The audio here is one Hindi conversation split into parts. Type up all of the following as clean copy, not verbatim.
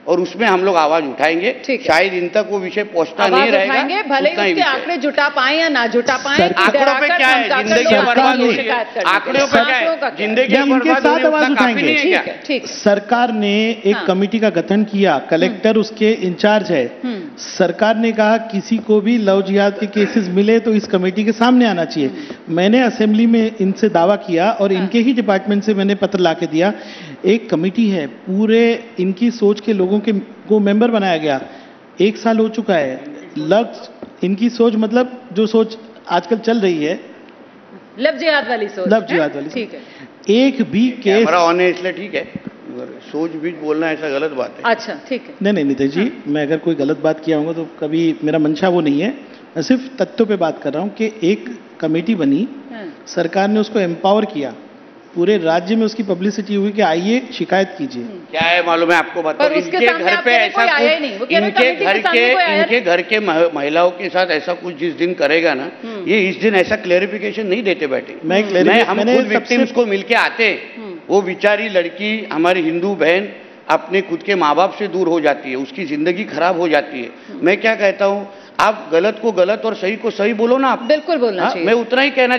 और उसमें हम लोग आवाज उठाएंगे। शायद इन तक वो विषय पहुंचता नहीं रहेगा, भले ही उसके आंकड़े जुटा पाए या ना जुटा पाए। आंकड़ों पे क्या है, जिंदगी बर्बाद हो रही है। आंकड़ों पे क्या है, जिंदगी बर्बाद हो रही है, काफी नहीं है क्या? सरकार ने एक कमेटी का गठन किया, कलेक्टर उसके इंचार्ज है। सरकार ने कहा किसी को भी लव जिहाद के केसेस मिले तो इस कमेटी के सामने आना चाहिए। मैंने असेंबली में इनसे दावा किया और इनके ही डिपार्टमेंट से मैंने पत्र ला के दिया। एक कमेटी है, पूरे इनकी सोच के लोगों को मेंबर बनाया गया। 1 साल हो चुका है। लक्ष्य इनकी सोच, मतलब जो सोच आजकल चल रही है, लव जिहाद वाली सोच। लव जिहाद वाली, ठीक है। एक भी केस हमारा ऑन है इसलिए ठीक है, सोच भी बोलना ऐसा गलत बात है। अच्छा ठीक है। नहीं नितेश जी, मैं अगर कोई गलत बात किया होगा तो कभी मेरा मंशा वो नहीं है। मैं सिर्फ तथ्यों पे बात कर रहा हूँ कि एक कमेटी बनी, सरकार ने उसको एम्पावर किया, पूरे राज्य में उसकी पब्लिसिटी हुई कि आइए शिकायत कीजिए। क्या है मालूम है आपको बताओ, इनके घर पे ऐसा कुछ, इनके घर के महिलाओं के साथ ऐसा कुछ जिस दिन करेगा ना, ये इस दिन ऐसा क्लेरिफिकेशन नहीं देते बैठे। हम खुद विक्टिम्स को मिलके आते, वो बेचारी लड़की हमारी हिंदू बहन अपने खुद के माँ बाप से दूर हो जाती है, उसकी जिंदगी खराब हो जाती है। मैं क्या कहता हूँ, आप गलत को गलत और सही को सही बोलो ना। आप बिल्कुल बोलना चाहिए। मैं उतना ही कहना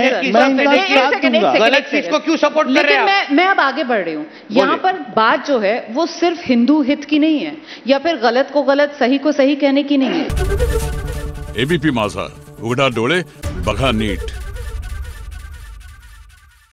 गलत चीज को क्यों सपोर्ट कर रहे हैं। मैं अब आगे बढ़ रही हूँ। यहाँ पर बात जो है वो सिर्फ हिंदू हित की नहीं है, या फिर गलत को गलत सही को सही कहने की नहीं है। एबीपी माझा, उघडा डोळे बघा नीट।